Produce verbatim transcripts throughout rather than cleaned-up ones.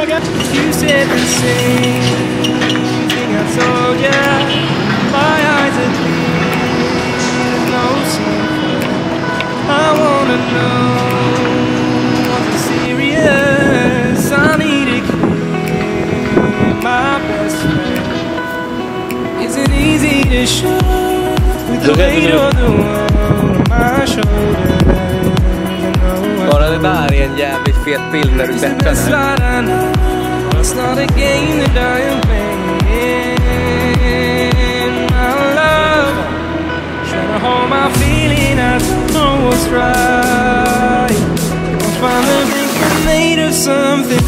You said the same thing I told ya. My eyes are clear, there's no secret. I wanna know, was it serious? I need it clear. My best friend isn't easy to show, with the weight of the world on my shoulders. Bara det där är en jävligt fet bild när du klättrar där. It's not a game that I am playing. My love, trying to hold my feeling, I don't know what's right. I finally think I'm made of something.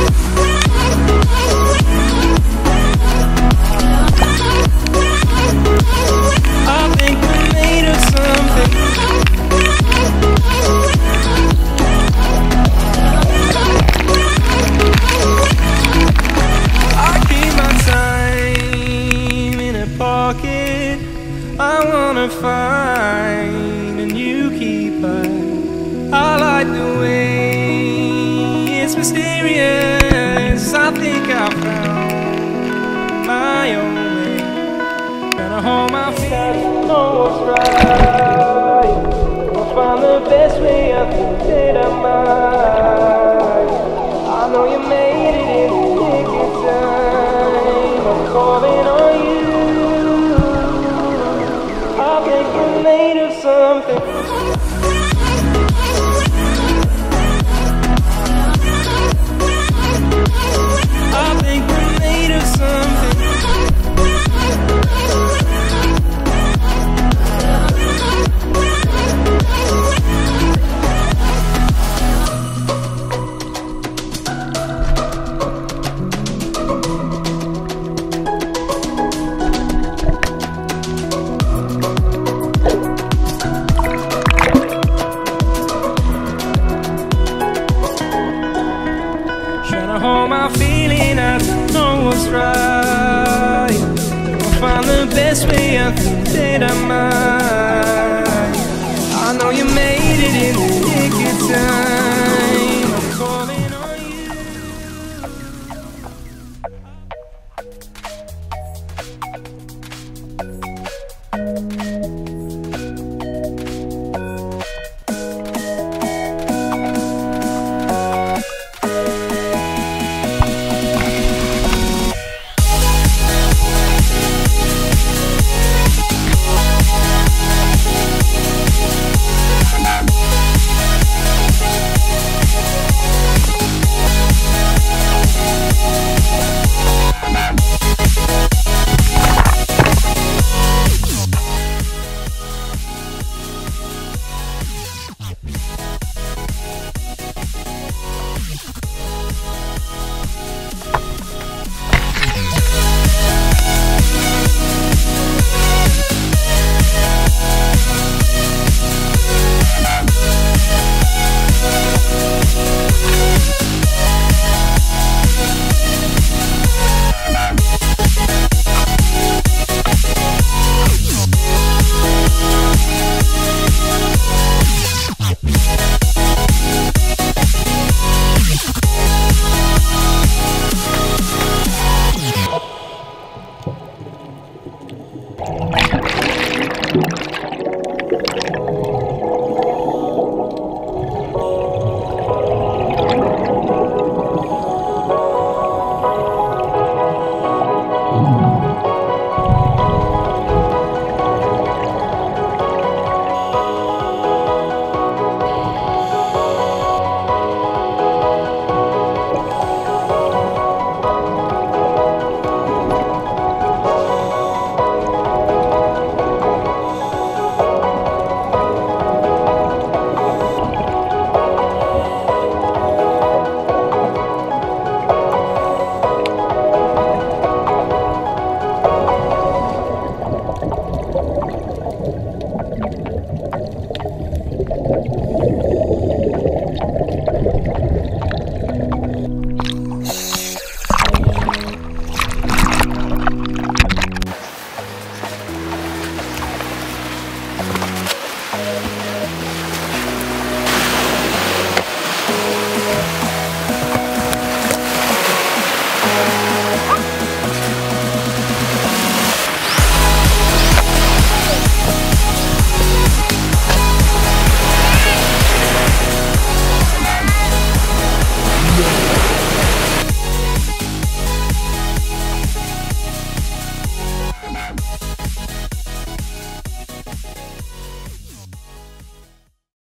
I think I'm made of something. I wanna find a new keeper. I like the way it's mysterious. I think I found my own way. Gotta hold my feet, I don't know what's right. I'll find the best way, I think that I might. I know you made it in the nick of time. I'm calling on you. I think we're made of something. I think we're made of something. Hold my feeling, I don't know what's right. I'll find the best way, I think that I might. I know you made it in the nick of time. I'm calling on you.